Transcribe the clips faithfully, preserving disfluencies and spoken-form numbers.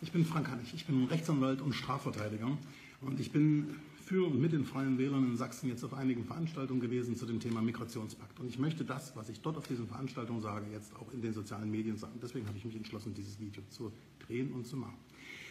Ich bin Frank Hannig, ich bin Rechtsanwalt und Strafverteidiger und ich bin für und mit den Freien Wählern in Sachsen jetzt auf einigen Veranstaltungen gewesen zu dem Thema Migrationspakt. Und ich möchte das, was ich dort auf diesen Veranstaltungen sage, jetzt auch in den sozialen Medien sagen. Deswegen habe ich mich entschlossen, dieses Video zu drehen und zu machen.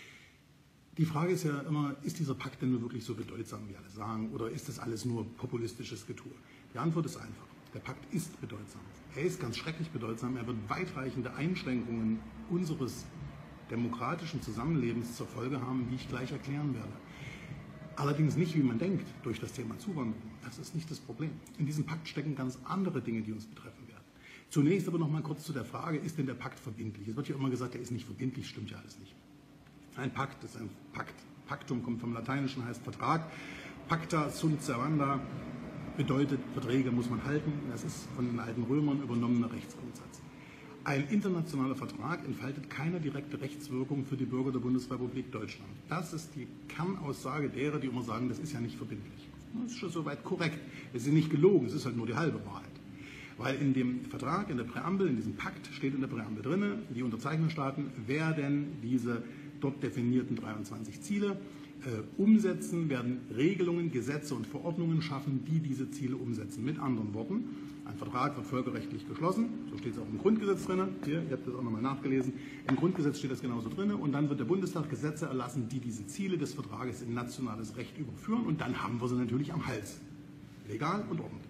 Die Frage ist ja immer, ist dieser Pakt denn nur wirklich so bedeutsam, wie alle sagen, oder ist das alles nur populistisches Getue? Die Antwort ist einfach. Der Pakt ist bedeutsam. Er ist ganz schrecklich bedeutsam. Er wird weitreichende Einschränkungen unseres demokratischen Zusammenlebens zur Folge haben, wie ich gleich erklären werde. Allerdings nicht, wie man denkt, durch das Thema Zuwanderung. Das ist nicht das Problem. In diesem Pakt stecken ganz andere Dinge, die uns betreffen werden. Zunächst aber noch mal kurz zu der Frage, ist denn der Pakt verbindlich? Es wird ja immer gesagt, er ist nicht verbindlich, stimmt ja alles nicht. Ein Pakt ist ein Pakt. Pactum kommt vom Lateinischen, heißt Vertrag. Pacta sunt servanda bedeutet, Verträge muss man halten. Das ist von den alten Römern übernommener Rechtsgrundsatz. Ein internationaler Vertrag entfaltet keine direkte Rechtswirkung für die Bürger der Bundesrepublik Deutschland. Das ist die Kernaussage derer, die immer sagen, das ist ja nicht verbindlich. Das ist schon soweit korrekt. Es ist nicht gelogen, es ist halt nur die halbe Wahrheit. Weil in dem Vertrag, in der Präambel, in diesem Pakt steht in der Präambel drin, die Unterzeichnerstaaten werden diese dort definierten dreiundzwanzig Ziele äh, umsetzen, werden Regelungen, Gesetze und Verordnungen schaffen, die diese Ziele umsetzen. Mit anderen Worten, ein Vertrag wird völkerrechtlich geschlossen, so steht es auch im Grundgesetz drin, hier, ihr habt das auch nochmal nachgelesen, im Grundgesetz steht das genauso drin und dann wird der Bundestag Gesetze erlassen, die diese Ziele des Vertrages in nationales Recht überführen und dann haben wir sie natürlich am Hals, legal und ordentlich.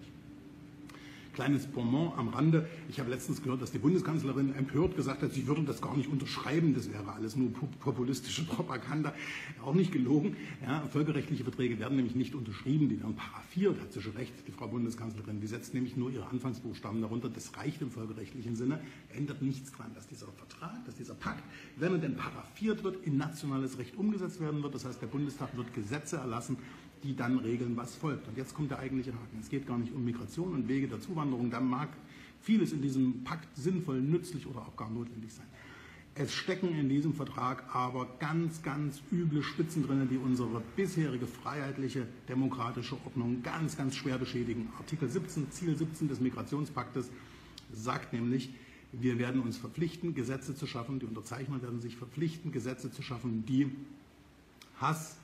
Kleines Bonbon am Rande. Ich habe letztens gehört, dass die Bundeskanzlerin empört gesagt hat, sie würde das gar nicht unterschreiben. Das wäre alles nur populistische Propaganda. Auch nicht gelogen. Ja, völkerrechtliche Verträge werden nämlich nicht unterschrieben, die werden paraphiert, hat sie schon recht, die Frau Bundeskanzlerin. Die setzt nämlich nur ihre Anfangsbuchstaben darunter. Das reicht im völkerrechtlichen Sinne. Ändert nichts daran, dass dieser Vertrag, dass dieser Pakt, wenn er denn paraphiert wird, in nationales Recht umgesetzt werden wird. Das heißt, der Bundestag wird Gesetze erlassen, die dann regeln, was folgt. Und jetzt kommt der eigentliche Haken. Es geht gar nicht um Migration und Wege der Zuwanderung. Da mag vieles in diesem Pakt sinnvoll, nützlich oder auch gar notwendig sein. Es stecken in diesem Vertrag aber ganz, ganz üble Spitzen drin, die unsere bisherige freiheitliche, demokratische Ordnung ganz, ganz schwer beschädigen. Artikel siebzehn, Ziel siebzehn des Migrationspaktes sagt nämlich, wir werden uns verpflichten, Gesetze zu schaffen, die Unterzeichner werden sich verpflichten, Gesetze zu schaffen, die Hass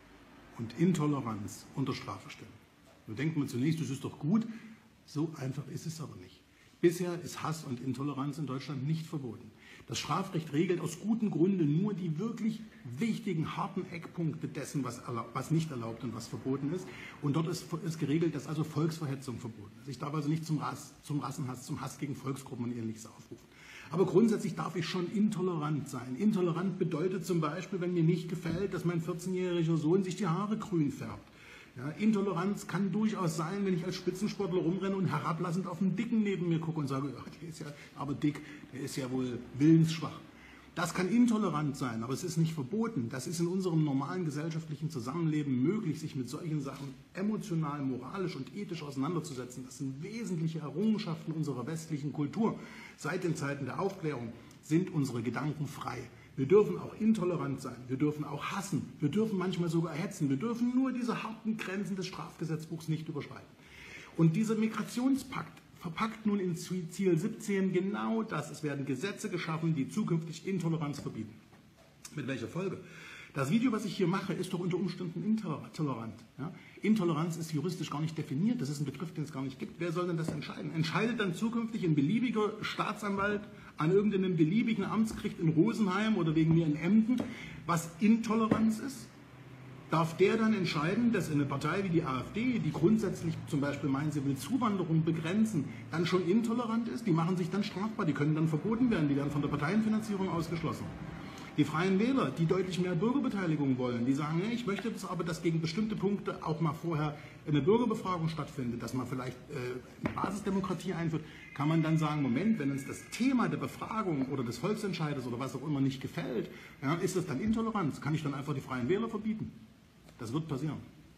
und Intoleranz unter Strafe stellen. Da denkt man zunächst, das ist doch gut, so einfach ist es aber nicht. Bisher ist Hass und Intoleranz in Deutschland nicht verboten. Das Strafrecht regelt aus gutem Grunde nur die wirklich wichtigen, harten Eckpunkte dessen, was, was nicht erlaubt und was verboten ist. Und dort ist, ist geregelt, dass also Volksverhetzung verboten ist. Ich darf also nicht zum, Rass, zum Rassenhass, zum Hass gegen Volksgruppen und Ähnliches aufrufen. Aber grundsätzlich darf ich schon intolerant sein. Intolerant bedeutet zum Beispiel, wenn mir nicht gefällt, dass mein vierzehnjähriger Sohn sich die Haare grün färbt. Ja, Intoleranz kann durchaus sein, wenn ich als Spitzensportler rumrenne und herablassend auf einen Dicken neben mir gucke und sage, ja, der ist ja aber dick, der ist ja wohl willensschwach. Das kann intolerant sein, aber es ist nicht verboten. Das ist in unserem normalen gesellschaftlichen Zusammenleben möglich, sich mit solchen Sachen emotional, moralisch und ethisch auseinanderzusetzen. Das sind wesentliche Errungenschaften unserer westlichen Kultur. Seit den Zeiten der Aufklärung sind unsere Gedanken frei. Wir dürfen auch intolerant sein, wir dürfen auch hassen, wir dürfen manchmal sogar hetzen, wir dürfen nur diese harten Grenzen des Strafgesetzbuchs nicht überschreiten. Und dieser Migrationspakt verpackt nun in Ziel siebzehn genau das. Es werden Gesetze geschaffen, die zukünftig Intoleranz verbieten. Mit welcher Folge? Das Video, was ich hier mache, ist doch unter Umständen intolerant. Ja? Intoleranz ist juristisch gar nicht definiert, das ist ein Begriff, den es gar nicht gibt. Wer soll denn das entscheiden? Entscheidet dann zukünftig ein beliebiger Staatsanwalt an irgendeinem beliebigen Amtsgericht in Rosenheim oder wegen mir in Emden, was Intoleranz ist? Darf der dann entscheiden, dass eine Partei wie die AfD, die grundsätzlich zum Beispiel meint, sie will Zuwanderung begrenzen, dann schon intolerant ist? Die machen sich dann strafbar, die können dann verboten werden, die werden von der Parteienfinanzierung ausgeschlossen. Die Freien Wähler, die deutlich mehr Bürgerbeteiligung wollen, die sagen, ich möchte das aber, dass gegen bestimmte Punkte auch mal vorher eine Bürgerbefragung stattfindet, dass man vielleicht äh, eine Basisdemokratie einführt, kann man dann sagen, Moment, wenn uns das Thema der Befragung oder des Volksentscheides oder was auch immer nicht gefällt, ja, ist das dann Intoleranz? Kann ich dann einfach die Freien Wähler verbieten? Das wird passieren.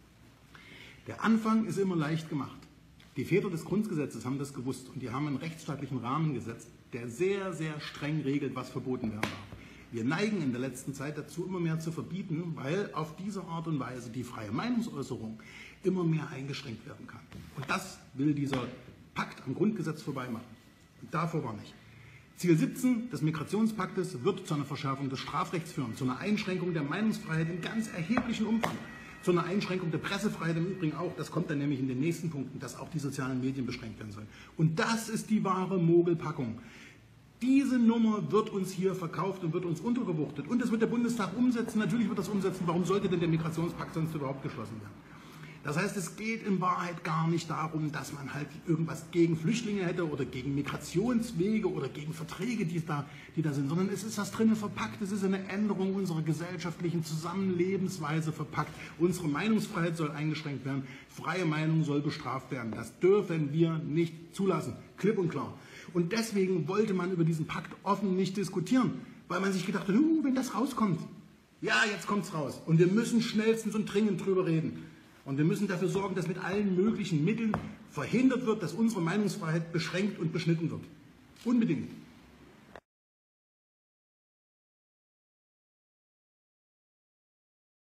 Der Anfang ist immer leicht gemacht. Die Väter des Grundgesetzes haben das gewusst und die haben einen rechtsstaatlichen Rahmen gesetzt, der sehr, sehr streng regelt, was verboten werden darf. Wir neigen in der letzten Zeit dazu, immer mehr zu verbieten, weil auf diese Art und Weise die freie Meinungsäußerung immer mehr eingeschränkt werden kann. Und das will dieser Pakt am Grundgesetz vorbei machen. Und davor war nicht. Ziel siebzehn des Migrationspaktes wird zu einer Verschärfung des Strafrechts führen, zu einer Einschränkung der Meinungsfreiheit in ganz erheblichem Umfang, zu einer Einschränkung der Pressefreiheit im Übrigen auch. Das kommt dann nämlich in den nächsten Punkten, dass auch die sozialen Medien beschränkt werden sollen. Und das ist die wahre Mogelpackung. Diese Nummer wird uns hier verkauft und wird uns untergewuchtet. Und das wird der Bundestag umsetzen. Natürlich wird das umsetzen. Warum sollte denn der Migrationspakt sonst überhaupt geschlossen werden? Das heißt, es geht in Wahrheit gar nicht darum, dass man halt irgendwas gegen Flüchtlinge hätte oder gegen Migrationswege oder gegen Verträge, die da, die da sind, sondern es ist das drinnen verpackt. Es ist eine Änderung unserer gesellschaftlichen Zusammenlebensweise verpackt. Unsere Meinungsfreiheit soll eingeschränkt werden. Freie Meinung soll bestraft werden. Das dürfen wir nicht zulassen. Klipp und klar. Und deswegen wollte man über diesen Pakt offen nicht diskutieren, weil man sich gedacht hat, uh, wenn das rauskommt, ja, jetzt kommt es raus. Und wir müssen schnellstens und dringend drüber reden. Und wir müssen dafür sorgen, dass mit allen möglichen Mitteln verhindert wird, dass unsere Meinungsfreiheit beschränkt und beschnitten wird. Unbedingt.